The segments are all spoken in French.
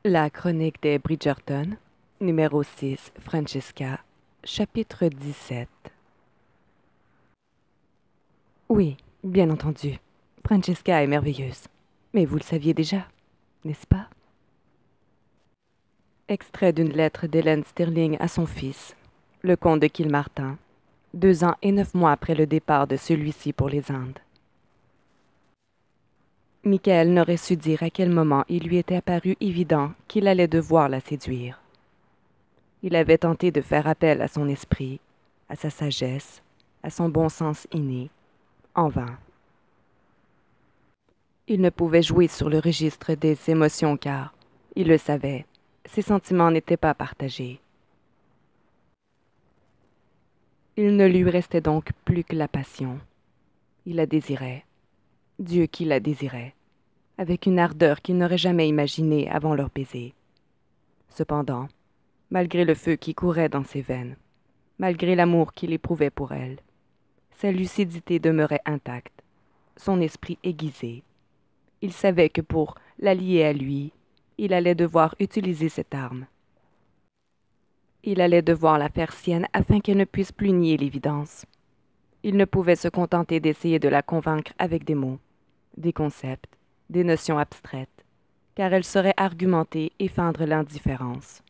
La chronique des Bridgerton, numéro 6, Francesca, chapitre 17. Oui, bien entendu, Francesca est merveilleuse. Mais vous le saviez déjà, n'est-ce pas? Extrait d'une lettre d'Hélène Sterling à son fils, le comte de Kilmartin, 2 ans et 9 mois après le départ de celui-ci pour les Indes. Michael n'aurait su dire à quel moment il lui était apparu évident qu'il allait devoir la séduire. Il avait tenté de faire appel à son esprit, à sa sagesse, à son bon sens inné, en vain. Il ne pouvait jouer sur le registre des émotions car, il le savait, ses sentiments n'étaient pas partagés. Il ne lui restait donc plus que la passion. Il la désirait. Dieu qui la désirait, avec une ardeur qu'il n'aurait jamais imaginée avant leur baiser. Cependant, malgré le feu qui courait dans ses veines, malgré l'amour qu'il éprouvait pour elle, sa lucidité demeurait intacte, son esprit aiguisé. Il savait que pour l'allier à lui, il allait devoir utiliser cette arme. Il allait devoir la faire sienne afin qu'elle ne puisse plus nier l'évidence. Il ne pouvait se contenter d'essayer de la convaincre avec des mots, des concepts, des notions abstraites, car elle saurait argumenter et feindre l'indifférence.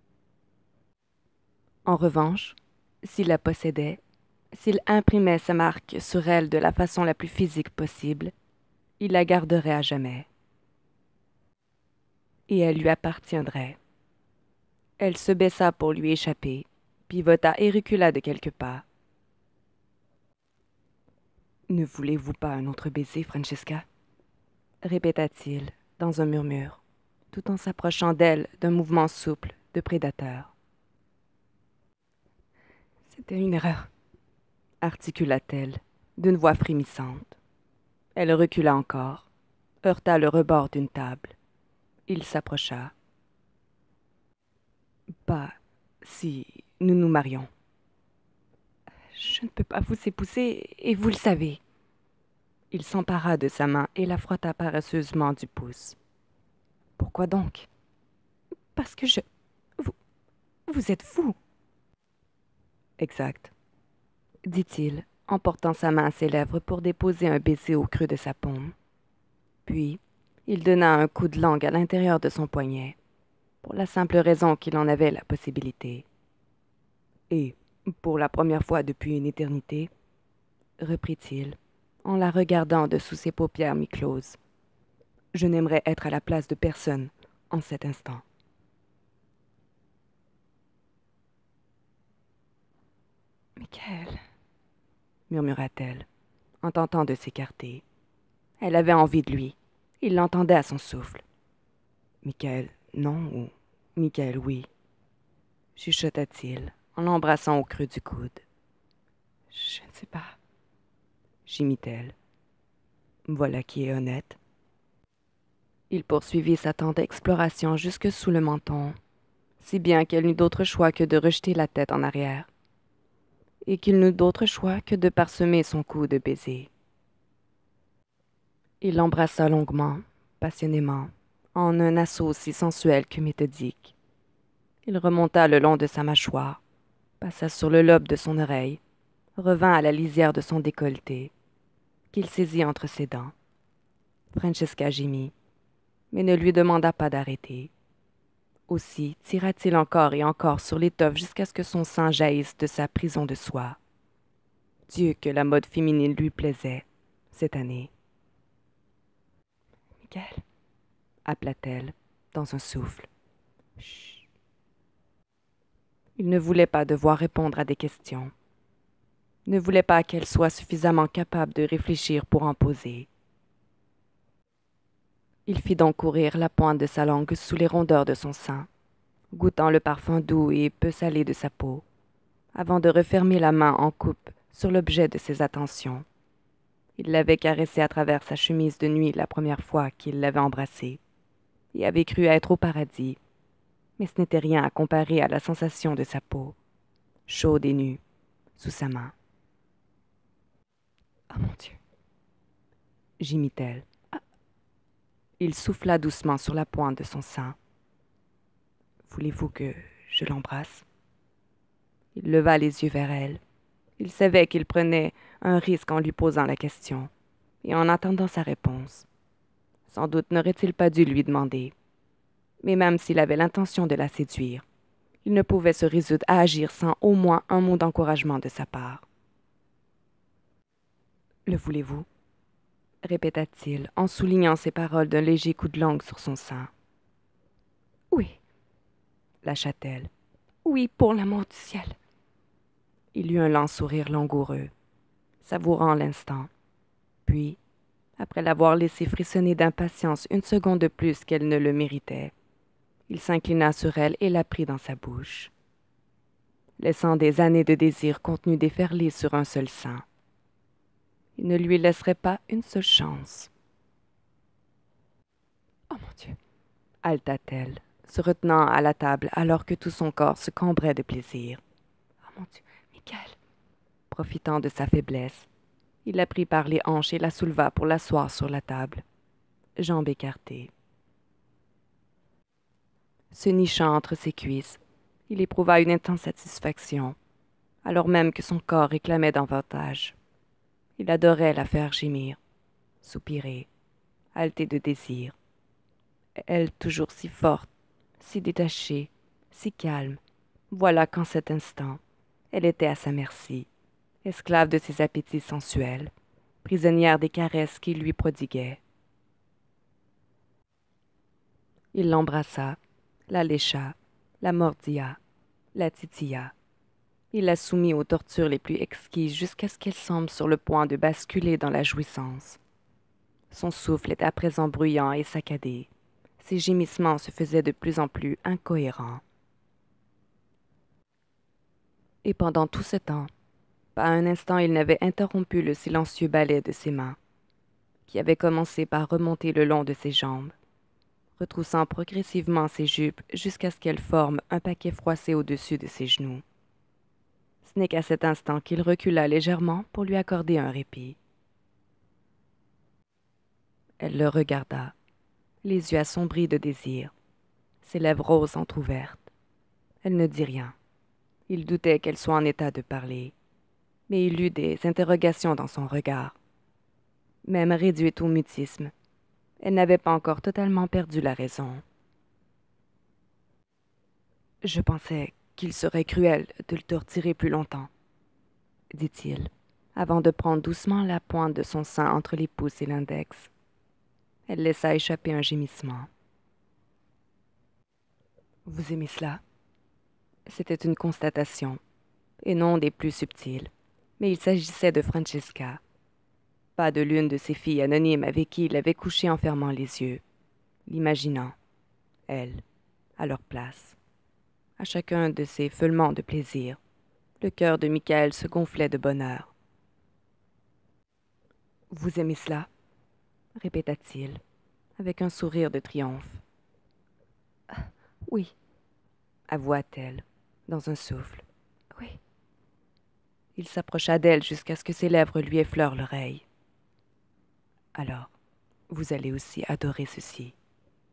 En revanche, s'il la possédait, s'il imprimait sa marque sur elle de la façon la plus physique possible, il la garderait à jamais. Et elle lui appartiendrait. Elle se baissa pour lui échapper, pivota et recula de quelques pas. Ne voulez-vous pas un autre baiser, Francesca? Répéta-t-il, dans un murmure, tout en s'approchant d'elle d'un mouvement souple de prédateur. C'était une erreur, articula-t-elle, d'une voix frémissante. Elle recula encore, heurta le rebord d'une table. Il s'approcha. Pas si nous nous marions. Je ne peux pas vous épouser, et vous le savez. Il s'empara de sa main et la frotta paresseusement du pouce. Pourquoi donc? Parce que Vous, vous êtes fou. Exact, dit-il, en portant sa main à ses lèvres pour déposer un baiser au creux de sa paume. Puis, il donna un coup de langue à l'intérieur de son poignet, pour la simple raison qu'il en avait la possibilité. Et, pour la première fois depuis une éternité, reprit-il, en la regardant de sous ses paupières mi-closes, je n'aimerais être à la place de personne en cet instant. Michael, murmura-t-elle, en tentant de s'écarter. Elle avait envie de lui. Il l'entendait à son souffle. Michael, non ou Michael, oui, chuchota-t-il, en l'embrassant au creux du coude. Je ne sais pas, gémit-elle. Voilà qui est honnête. Il poursuivit sa tente d'exploration jusque sous le menton, si bien qu'elle n'eut d'autre choix que de rejeter la tête en arrière, et qu'il n'eut d'autre choix que de parsemer son cou de baisers. Il l'embrassa longuement, passionnément, en un assaut aussi sensuel que méthodique. Il remonta le long de sa mâchoire, passa sur le lobe de son oreille, revint à la lisière de son décolleté, qu'il saisit entre ses dents. Francesca gémit, mais ne lui demanda pas d'arrêter. Aussi tira-t-il encore et encore sur l'étoffe jusqu'à ce que son sein jaillisse de sa prison de soie. Dieu que la mode féminine lui plaisait, cette année. Michael, appela-t-elle, dans un souffle. Chut. Il ne voulait pas devoir répondre à des questions. Ne voulait pas qu'elle soit suffisamment capable de réfléchir pour en poser. Il fit donc courir la pointe de sa langue sous les rondeurs de son sein, goûtant le parfum doux et peu salé de sa peau, avant de refermer la main en coupe sur l'objet de ses attentions. Il l'avait caressée à travers sa chemise de nuit la première fois qu'il l'avait embrassée, et avait cru être au paradis, mais ce n'était rien à comparer à la sensation de sa peau, chaude et nue, sous sa main. « Oh mon Dieu !» gémit-elle. Il souffla doucement sur la pointe de son sein. Voulez-vous que je l'embrasse? Il leva les yeux vers elle. Il savait qu'il prenait un risque en lui posant la question et en attendant sa réponse. Sans doute n'aurait-il pas dû lui demander. Mais même s'il avait l'intention de la séduire, il ne pouvait se résoudre à agir sans au moins un mot d'encouragement de sa part. Le voulez-vous? Répéta-t-il en soulignant ses paroles d'un léger coup de langue sur son sein. Oui, lâcha-t-elle. Oui, pour l'amour du ciel. Il eut un lent sourire langoureux, savourant l'instant. Puis, après l'avoir laissé frissonner d'impatience une seconde de plus qu'elle ne le méritait, il s'inclina sur elle et la prit dans sa bouche, laissant des années de désir contenus déferler sur un seul sein. Il ne lui laisserait pas une seule chance. « Oh mon Dieu !» haleta-t-elle, se retenant à la table alors que tout son corps se cambrait de plaisir. « Oh mon Dieu, Michael !» Profitant de sa faiblesse, il la prit par les hanches et la souleva pour l'asseoir sur la table, jambes écartées. Se nichant entre ses cuisses, il éprouva une intense satisfaction, alors même que son corps réclamait davantage. Il adorait la faire gémir, soupirer, haleter de désir. Elle, toujours si forte, si détachée, si calme, voilà qu'en cet instant, elle était à sa merci, esclave de ses appétits sensuels, prisonnière des caresses qu'il lui prodiguait. Il l'embrassa, la lécha, la mordilla, la titilla. Il la soumit aux tortures les plus exquises jusqu'à ce qu'elle semble sur le point de basculer dans la jouissance. Son souffle était à présent bruyant et saccadé. Ses gémissements se faisaient de plus en plus incohérents. Et pendant tout ce temps, pas un instant il n'avait interrompu le silencieux ballet de ses mains, qui avait commencé par remonter le long de ses jambes, retroussant progressivement ses jupes jusqu'à ce qu'elles forment un paquet froissé au-dessus de ses genoux. Ce n'est qu'à cet instant qu'il recula légèrement pour lui accorder un répit. Elle le regarda, les yeux assombris de désir, ses lèvres roses entr'ouvertes. Elle ne dit rien. Il doutait qu'elle soit en état de parler, mais il eut des interrogations dans son regard. Même réduite au mutisme, elle n'avait pas encore totalement perdu la raison. « Je pensais qu'il serait cruel de le torturer plus longtemps, » dit-il, avant de prendre doucement la pointe de son sein entre les pouces et l'index. Elle laissa échapper un gémissement. « Vous aimez cela? » C'était une constatation, et non des plus subtiles, mais il s'agissait de Francesca, pas de l'une de ces filles anonymes avec qui il avait couché en fermant les yeux, l'imaginant, elle, à leur place. À chacun de ces feulements de plaisir, le cœur de Michael se gonflait de bonheur. « Vous aimez cela? » répéta-t-il, avec un sourire de triomphe. « Oui, » avoua-t-elle, dans un souffle. « Oui. » Il s'approcha d'elle jusqu'à ce que ses lèvres lui effleurent l'oreille. « Alors, vous allez aussi adorer ceci. »« Quoi? »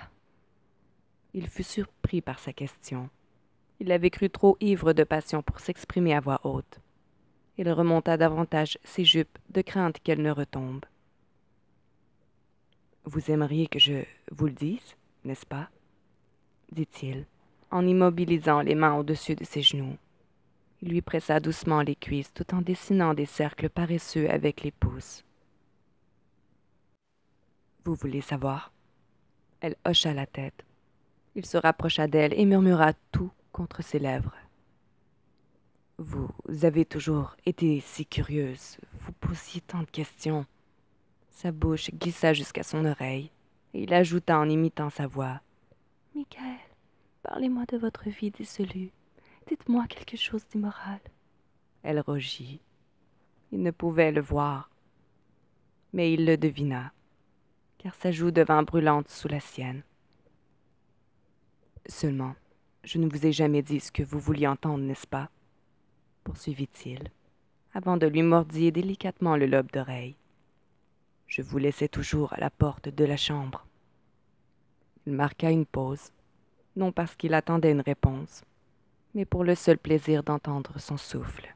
Il fut surpris par sa question. Il avait cru trop ivre de passion pour s'exprimer à voix haute. Il remonta davantage ses jupes de crainte qu'elles ne retombent. « Vous aimeriez que je vous le dise, n'est-ce pas? » dit-il, en immobilisant les mains au-dessus de ses genoux. Il lui pressa doucement les cuisses tout en dessinant des cercles paresseux avec les pouces. « Vous voulez savoir? » Elle hocha la tête. Il se rapprocha d'elle et murmura tout contre ses lèvres. « Vous avez toujours été si curieuse, vous posiez tant de questions. » Sa bouche glissa jusqu'à son oreille, et il ajouta en imitant sa voix. « Michael, parlez-moi de votre vie dissolue. Dites-moi quelque chose d'immoral. » Elle rougit. Il ne pouvait le voir, mais il le devina, car sa joue devint brûlante sous la sienne. « Seulement, je ne vous ai jamais dit ce que vous vouliez entendre, n'est-ce pas? » poursuivit-il, avant de lui mordiller délicatement le lobe d'oreille. « Je vous laissais toujours à la porte de la chambre. » Il marqua une pause, non parce qu'il attendait une réponse, mais pour le seul plaisir d'entendre son souffle.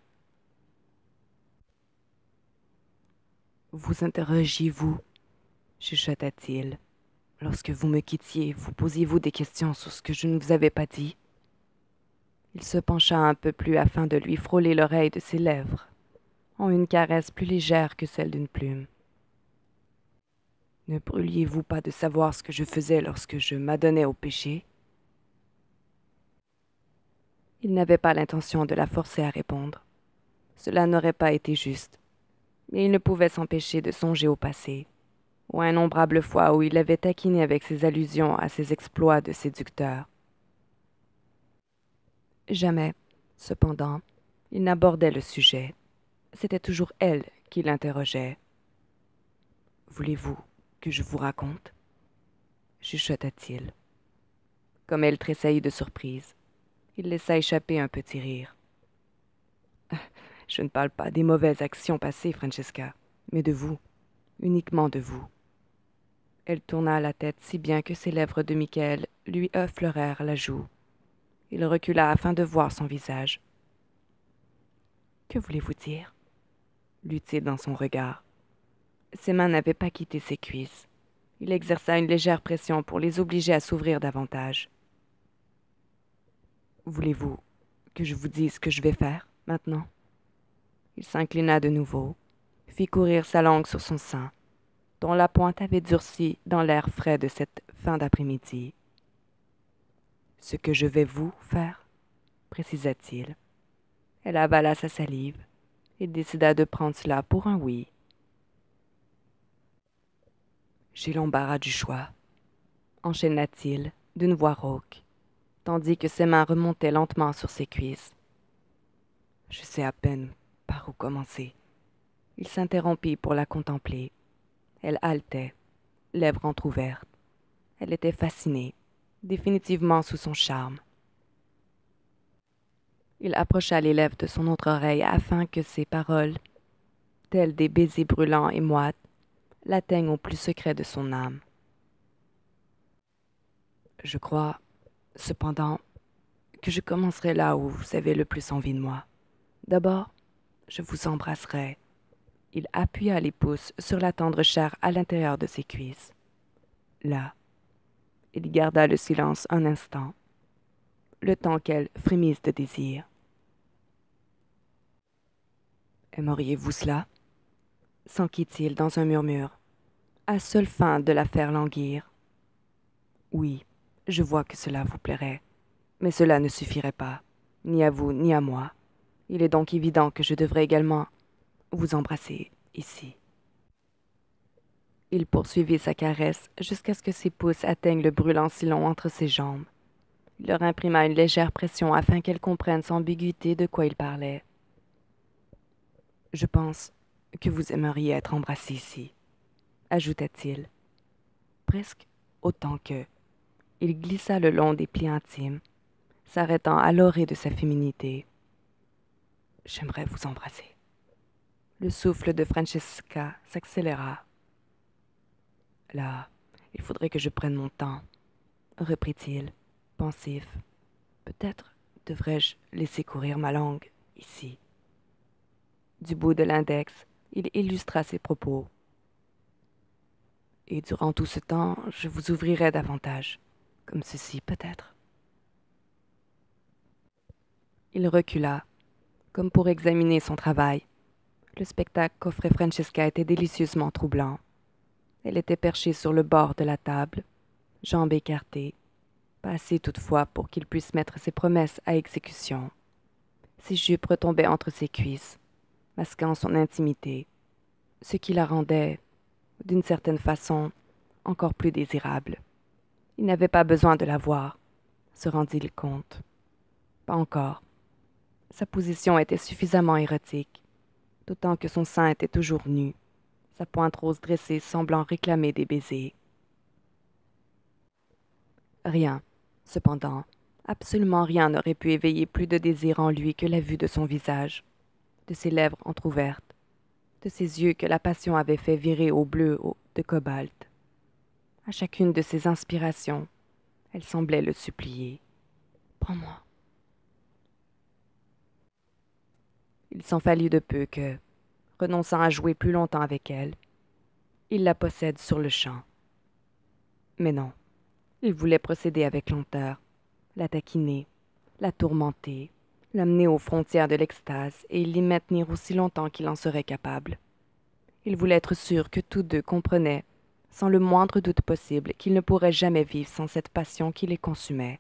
Vous interrogiez-vous, chuchota-t-il. Lorsque vous me quittiez, vous posiez-vous des questions sur ce que je ne vous avais pas dit? Il se pencha un peu plus afin de lui frôler l'oreille de ses lèvres, en une caresse plus légère que celle d'une plume. Ne brûliez-vous pas de savoir ce que je faisais lorsque je m'adonnais au péché? Il n'avait pas l'intention de la forcer à répondre. Cela n'aurait pas été juste, mais il ne pouvait s'empêcher de songer au passé, aux innombrables fois où il l'avait taquiné avec ses allusions à ses exploits de séducteur. Jamais, cependant, il n'abordait le sujet. C'était toujours elle qui l'interrogeait. « Voulez-vous que je vous raconte ?» chuchota-t-il. Comme elle tressaillit de surprise, il laissa échapper un petit rire. « Je ne parle pas des mauvaises actions passées, Francesca, mais de vous, uniquement de vous. » Elle tourna la tête si bien que ses lèvres de Michael lui effleurèrent la joue. Il recula afin de voir son visage. « Que voulez-vous dire ?» lut-il dans son regard. Ses mains n'avaient pas quitté ses cuisses. Il exerça une légère pression pour les obliger à s'ouvrir davantage. « Voulez-vous que je vous dise ce que je vais faire, maintenant ?» Il s'inclina de nouveau, fit courir sa langue sur son sein, dont la pointe avait durci dans l'air frais de cette fin d'après-midi. « Ce que je vais vous faire ?» précisa-t-il. Elle avala sa salive et décida de prendre cela pour un oui. « J'ai l'embarras du choix, » enchaîna-t-il d'une voix rauque, tandis que ses mains remontaient lentement sur ses cuisses. « Je sais à peine par où commencer. » Il s'interrompit pour la contempler. Elle haletait, lèvres entr'ouvertes. Elle était fascinée, définitivement sous son charme. Il approcha les lèvres de son autre oreille afin que ses paroles, telles des baisers brûlants et moites, l'atteignent au plus secret de son âme. « Je crois, cependant, que je commencerai là où vous avez le plus envie de moi. D'abord, je vous embrasserai. » Il appuya les pouces sur la tendre chair à l'intérieur de ses cuisses. Là, il garda le silence un instant, le temps qu'elle frémisse de désir. « Aimeriez-vous cela ?» s'enquit-il dans un murmure, à seule fin de la faire languir. « Oui, je vois que cela vous plairait, mais cela ne suffirait pas, ni à vous ni à moi. Il est donc évident que je devrais également vous embrasser ici. » Il poursuivit sa caresse jusqu'à ce que ses pouces atteignent le brûlant sillon entre ses jambes. Il leur imprima une légère pression afin qu'elles comprennent sans ambiguïté de quoi il parlait. « Je pense que vous aimeriez être embrassé ici, » ajouta-t-il. Presque autant que. Il glissa le long des plis intimes, s'arrêtant à l'orée de sa féminité. « J'aimerais vous embrasser. » Le souffle de Francesca s'accéléra. « Là, il faudrait que je prenne mon temps, » reprit-il, pensif. « Peut-être devrais-je laisser courir ma langue ici. » Du bout de l'index, il illustra ses propos. « Et durant tout ce temps, je vous ouvrirai davantage, comme ceci peut-être. » Il recula, comme pour examiner son travail. Le spectacle qu'offrait Francesca était délicieusement troublant. Elle était perchée sur le bord de la table, jambes écartées, pas assez toutefois pour qu'il puisse mettre ses promesses à exécution. Ses jupes retombaient entre ses cuisses, masquant son intimité, ce qui la rendait, d'une certaine façon, encore plus désirable. Il n'avait pas besoin de la voir, se rendit-il compte. Pas encore. Sa position était suffisamment érotique, d'autant que son sein était toujours nu, sa pointe rose dressée semblant réclamer des baisers. Rien, cependant, absolument rien n'aurait pu éveiller plus de désir en lui que la vue de son visage, de ses lèvres entr'ouvertes, de ses yeux que la passion avait fait virer au bleu de cobalt. À chacune de ses inspirations, Elle semblait le supplier. Prends-moi. Il s'en fallut de peu que, renonçant à jouer plus longtemps avec elle, il la possède sur le champ. Mais non, il voulait procéder avec lenteur, la taquiner, la tourmenter, l'amener aux frontières de l'extase et l'y maintenir aussi longtemps qu'il en serait capable. Il voulait être sûr que tous deux comprenaient, sans le moindre doute possible, qu'ils ne pourraient jamais vivre sans cette passion qui les consumait.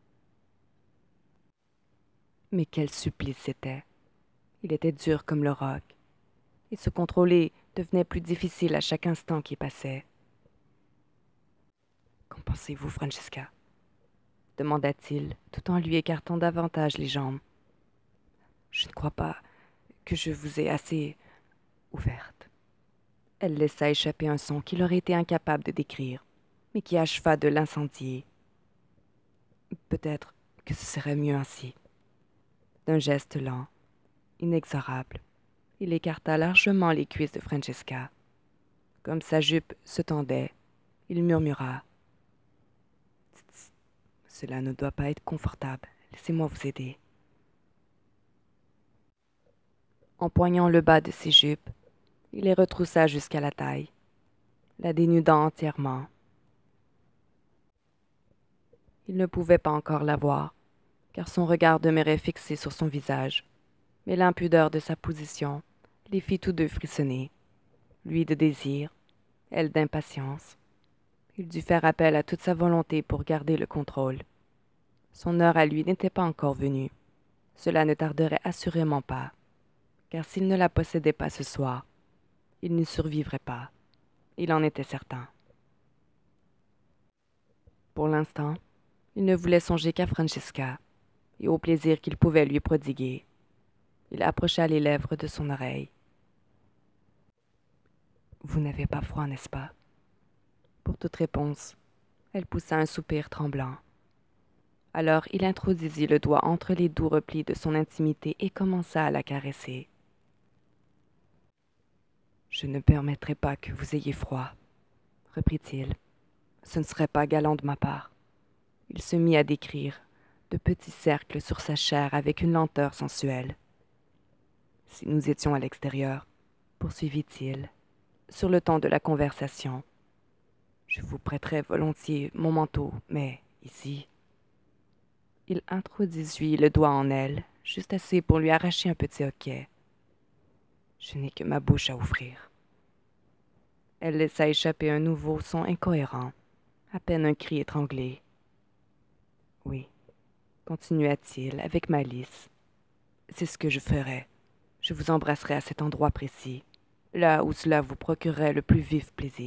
Mais quel supplice c'était! Il était dur comme le roc, et se contrôler devenait plus difficile à chaque instant qui passait. Qu'en pensez-vous, Francesca? Demanda-t-il, tout en lui écartant davantage les jambes. Je ne crois pas que je vous ai assez ouverte. Elle laissa échapper un son qu'il aurait été incapable de décrire, mais qui acheva de l'incendier. Peut-être que ce serait mieux ainsi. D'un geste lent, inexorable, il écarta largement les cuisses de Francesca. Comme sa jupe se tendait, il murmura: « Cela ne doit pas être confortable. Laissez-moi vous aider. » Empoignant le bas de ses jupes, il les retroussa jusqu'à la taille, la dénudant entièrement. Il ne pouvait pas encore la voir, car son regard demeurait fixé sur son visage, mais l'impudeur de sa position les fit tous deux frissonner, lui de désir, elle d'impatience. Il dut faire appel à toute sa volonté pour garder le contrôle. Son heure à lui n'était pas encore venue. Cela ne tarderait assurément pas, car s'il ne la possédait pas ce soir, il n'y survivrait pas. Il en était certain. Pour l'instant, il ne voulait songer qu'à Francesca et au plaisir qu'il pouvait lui prodiguer. Il approcha les lèvres de son oreille. « Vous n'avez pas froid, n'est-ce pas? » Pour toute réponse, elle poussa un soupir tremblant. Alors il introduisit le doigt entre les doux replis de son intimité et commença à la caresser. « Je ne permettrai pas que vous ayez froid, » reprit-il. « Ce ne serait pas galant de ma part. » Il se mit à décrire de petits cercles sur sa chair avec une lenteur sensuelle. « Si nous étions à l'extérieur, » poursuivit-il, sur le ton de la conversation, « je vous prêterais volontiers mon manteau, mais ici... » Il introduisit le doigt en elle, juste assez pour lui arracher un petit hoquet. « Je n'ai que ma bouche à offrir. » Elle laissa échapper un nouveau son incohérent, à peine un cri étranglé. « Oui, » continua-t-il avec malice, « c'est ce que je ferais. Je vous embrasserai à cet endroit précis, là où cela vous procurerait le plus vif plaisir. »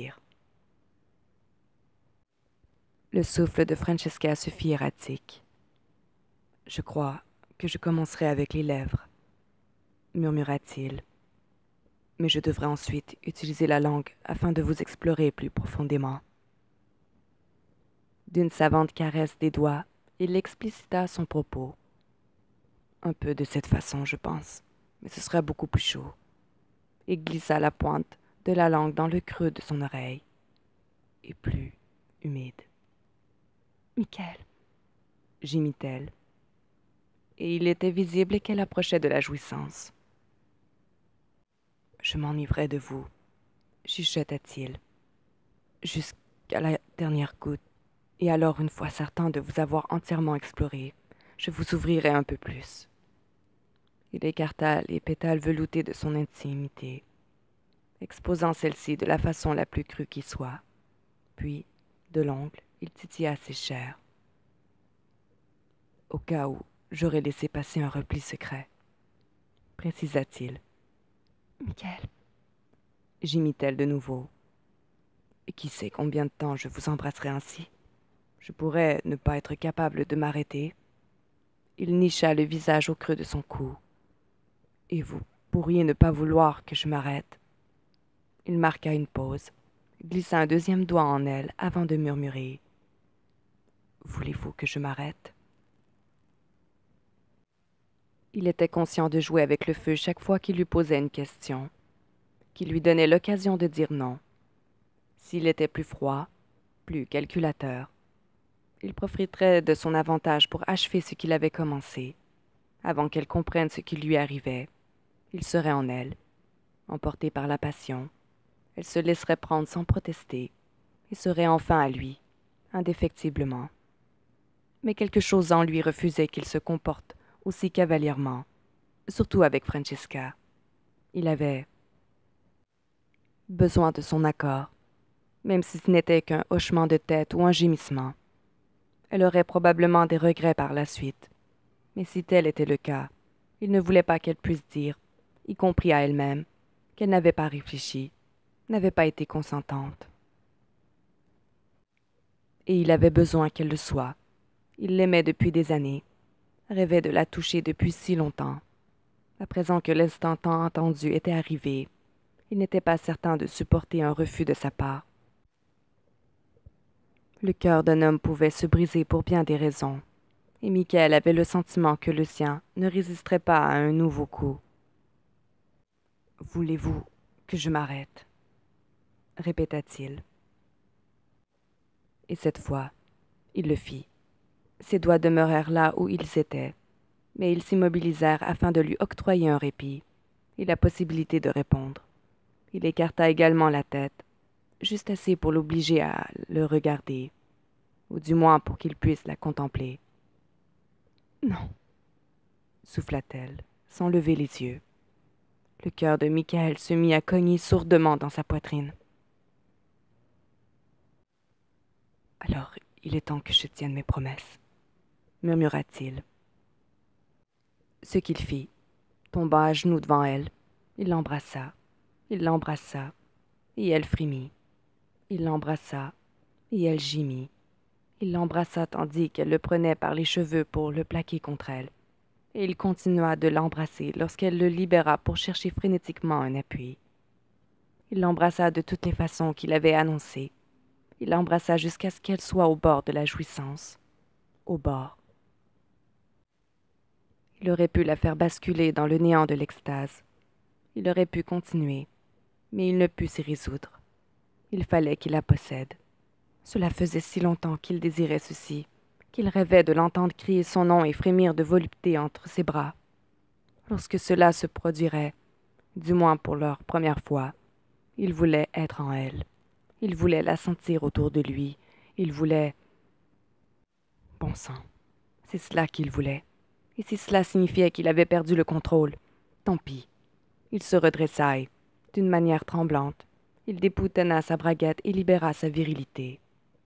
Le souffle de Francesca se fit erratique. « Je crois que je commencerai avec les lèvres, » murmura-t-il. « Mais je devrais ensuite utiliser la langue afin de vous explorer plus profondément. » D'une savante caresse des doigts, il explicita son propos. « Un peu de cette façon, je pense, mais ce sera beaucoup plus chaud. » Et glissa la pointe de la langue dans le creux de son oreille. Et plus humide. « Michael, » gémit-elle. Et il était visible qu'elle approchait de la jouissance. « Je m'enivrais de vous, » chuchota-t-il, « jusqu'à la dernière goutte, et alors, une fois certain de vous avoir entièrement exploré, je vous ouvrirai un peu plus. » Il écarta les pétales veloutés de son intimité, exposant celle-ci de la façon la plus crue qui soit. Puis, de l'ongle, il titilla ses chairs. « Au cas où j'aurais laissé passer un repli secret, » précisa-t-il. « Michael, » gémit-elle de nouveau. « Et qui sait combien de temps je vous embrasserai ainsi? Je pourrais ne pas être capable de m'arrêter. » Il nicha le visage au creux de son cou. « Et vous pourriez ne pas vouloir que je m'arrête. » Il marqua une pause, glissa un deuxième doigt en elle avant de murmurer. « Voulez-vous que je m'arrête? » Il était conscient de jouer avec le feu chaque fois qu'il lui posait une question, qui lui donnait l'occasion de dire non. S'il était plus froid, plus calculateur. Il profiterait de son avantage pour achever ce qu'il avait commencé. Avant qu'elle comprenne ce qui lui arrivait, il serait en elle, emporté par la passion. Elle se laisserait prendre sans protester et serait enfin à lui, indéfectiblement. Mais quelque chose en lui refusait qu'il se comporte aussi cavalièrement, surtout avec Francesca. Il avait besoin de son accord, même si ce n'était qu'un hochement de tête ou un gémissement. Elle aurait probablement des regrets par la suite, mais si tel était le cas, il ne voulait pas qu'elle puisse dire, y compris à elle-même, qu'elle n'avait pas réfléchi, n'avait pas été consentante. Et il avait besoin qu'elle le soit. Il l'aimait depuis des années, rêvait de la toucher depuis si longtemps. À présent que l'instant tant attendu était arrivé, il n'était pas certain de supporter un refus de sa part. Le cœur d'un homme pouvait se briser pour bien des raisons, et Michael avait le sentiment que le sien ne résisterait pas à un nouveau coup. « Voulez-vous que je m'arrête » répéta-t-il. Et cette fois, il le fit. Ses doigts demeurèrent là où ils étaient, mais ils s'immobilisèrent afin de lui octroyer un répit et la possibilité de répondre. Il écarta également la tête, juste assez pour l'obliger à le regarder, ou du moins pour qu'il puisse la contempler. « Non, souffla-t-elle, sans lever les yeux. Le cœur de Michael se mit à cogner sourdement dans sa poitrine. « Alors, il est temps que je tienne mes promesses, » murmura-t-il. Ce qu'il fit, tomba à genoux devant elle, il l'embrassa, et elle frémit. Il l'embrassa, et elle gémit. Il l'embrassa tandis qu'elle le prenait par les cheveux pour le plaquer contre elle, et il continua de l'embrasser lorsqu'elle le libéra pour chercher frénétiquement un appui. Il l'embrassa de toutes les façons qu'il avait annoncées. Il l'embrassa jusqu'à ce qu'elle soit au bord de la jouissance. Au bord. Il aurait pu la faire basculer dans le néant de l'extase. Il aurait pu continuer, mais il ne put s'y résoudre. Il fallait qu'il la possède. Cela faisait si longtemps qu'il désirait ceci, qu'il rêvait de l'entendre crier son nom et frémir de volupté entre ses bras. Lorsque cela se produirait, du moins pour leur première fois, il voulait être en elle. Il voulait la sentir autour de lui. Il voulait... Bon sang, c'est cela qu'il voulait. Et si cela signifiait qu'il avait perdu le contrôle, tant pis. Il se redressa et, d'une manière tremblante, il déboutonna sa braguette et libéra sa virilité.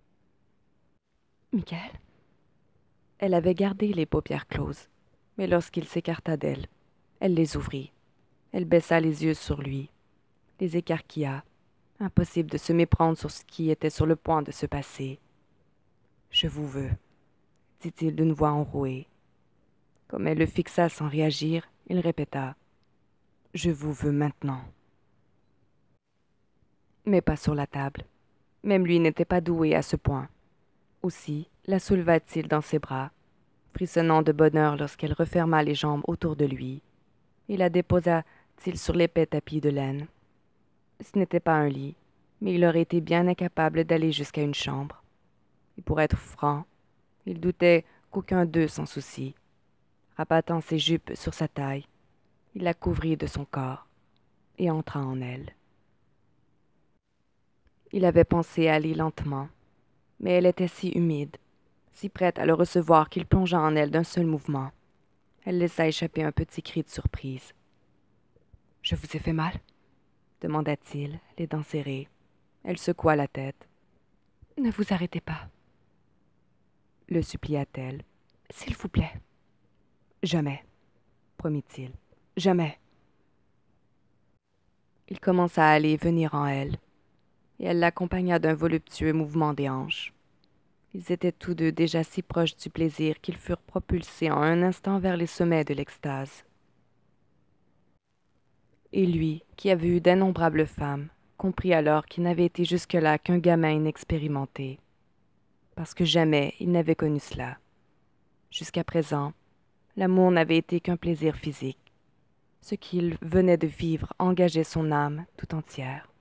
« Michael ?» Elle avait gardé les paupières closes, mais lorsqu'il s'écarta d'elle, elle les ouvrit. Elle baissa les yeux sur lui, les écarquilla. Impossible de se méprendre sur ce qui était sur le point de se passer. « Je vous veux, » dit-il d'une voix enrouée. Comme elle le fixa sans réagir, il répéta « Je vous veux maintenant. » Mais pas sur la table. Même lui n'était pas doué à ce point. Aussi la souleva-t-il dans ses bras, frissonnant de bonheur lorsqu'elle referma les jambes autour de lui, et la déposa-t-il sur l'épais tapis de laine. Ce n'était pas un lit, mais il aurait été bien incapable d'aller jusqu'à une chambre. Et pour être franc, il doutait qu'aucun d'eux s'en soucie. Rabattant ses jupes sur sa taille, il la couvrit de son corps et entra en elle. Il avait pensé aller lentement, mais elle était si humide, si prête à le recevoir qu'il plongea en elle d'un seul mouvement. Elle laissa échapper un petit cri de surprise. « Je vous ai fait mal ?» demanda-t-il, les dents serrées. Elle secoua la tête. « Ne vous arrêtez pas, » le supplia-t-elle. « S'il vous plaît. »« Jamais, » promit-il. « Jamais. » Il commença à aller et venir en elle, et elle l'accompagna d'un voluptueux mouvement des hanches. Ils étaient tous deux déjà si proches du plaisir qu'ils furent propulsés en un instant vers les sommets de l'extase. Et lui, qui avait eu d'innombrables femmes, comprit alors qu'il n'avait été jusque-là qu'un gamin inexpérimenté, parce que jamais il n'avait connu cela. Jusqu'à présent, l'amour n'avait été qu'un plaisir physique. Ce qu'il venait de vivre engageait son âme tout entière.